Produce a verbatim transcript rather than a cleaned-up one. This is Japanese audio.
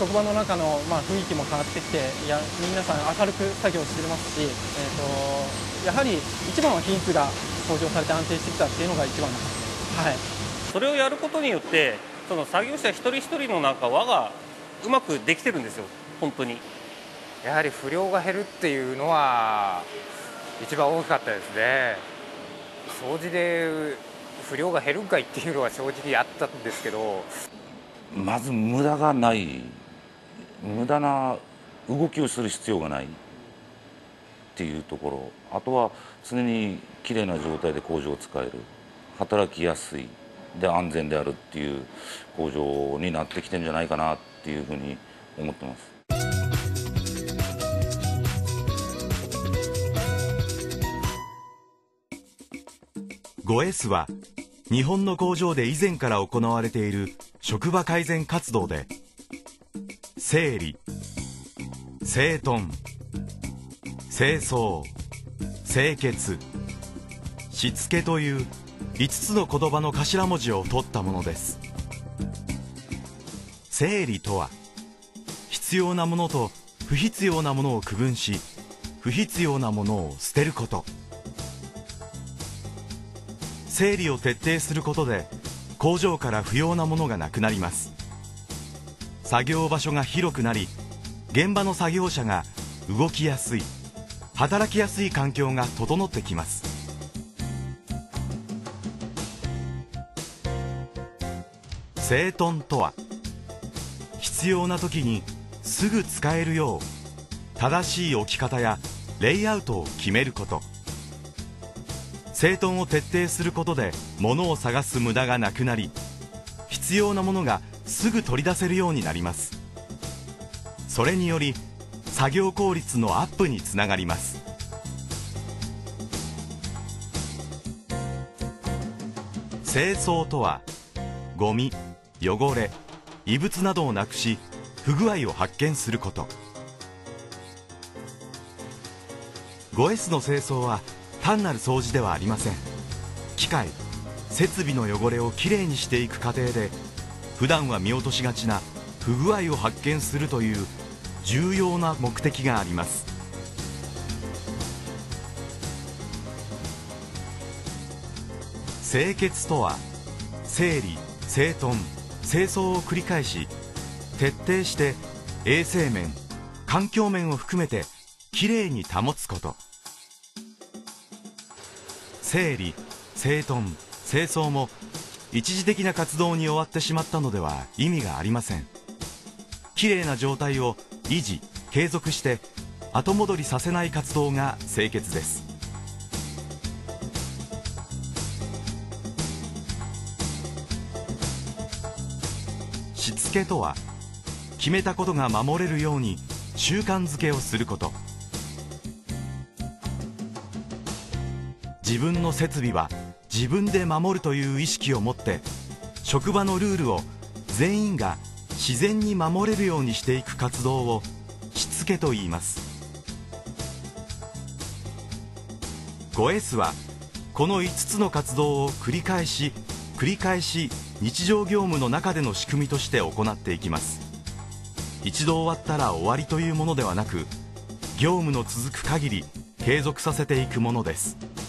職場の中の、まあ、雰囲気も変わってきて、いや皆さん明るく作業してますし、えー、とやはり一番は品質が向上されて安定してきたっていうのが一番です。はい、 それをやることによってその作業者一人一人のなんか輪がうまくできてるんですよ。本当にやはり不良が減るっていうのは一番大きかったですね。掃除で不良が減るんかいっていうのは正直あったんですけど、 まず無駄がない、無駄な動きをする必要がないっていうところ、あとは常にきれいな状態で工場を使える、働きやすいで安全であるっていう工場になってきてるんじゃないかなっていうふうに思ってます。 ごエス は日本の工場で以前から行われている職場改善活動で、整理、整頓、清掃、清潔、しつけといういつつの言葉の頭文字を取ったものです。整理とは、必要なものと不必要なものを区分し、不必要なものを捨てること。整理を徹底することで工場から不要なものがなくなります。作業場所が広くなり、現場の作業者が動きやすい、働きやすい環境が整ってきます。整頓とは、必要な時にすぐ使えるよう正しい置き方やレイアウトを決めること。整頓を徹底することで物を探す無駄がなくなり、必要なものがすぐ取り出せるようになります。それにより作業効率のアップにつながります。清掃とは、ゴミ、汚れ、異物などをなくし不具合を発見すること。ごエス の清掃は単なる掃除ではありません。機械、設備の汚れをきれいにしていく過程で、普段は見落としがちな不具合を発見するという重要な目的があります。清潔とは、整理、整頓、清掃を繰り返し、徹底して衛生面、環境面を含めてきれいに保つこと。整理、整頓、清掃も一時的な活動に終わってしまったのでは意味がありません。きれいな状態を維持、継続して後戻りさせない活動が清潔です。しつけとは、決めたことが守れるように習慣づけをすること。自分の設備は自分で守るという意識を持って、職場のルールを全員が自然に守れるようにしていく活動をしつけと言います。ごエス はこのいつつの活動を繰り返し繰り返し日常業務の中での仕組みとして行っていきます。一度終わったら終わりというものではなく、業務の続く限り継続させていくものです。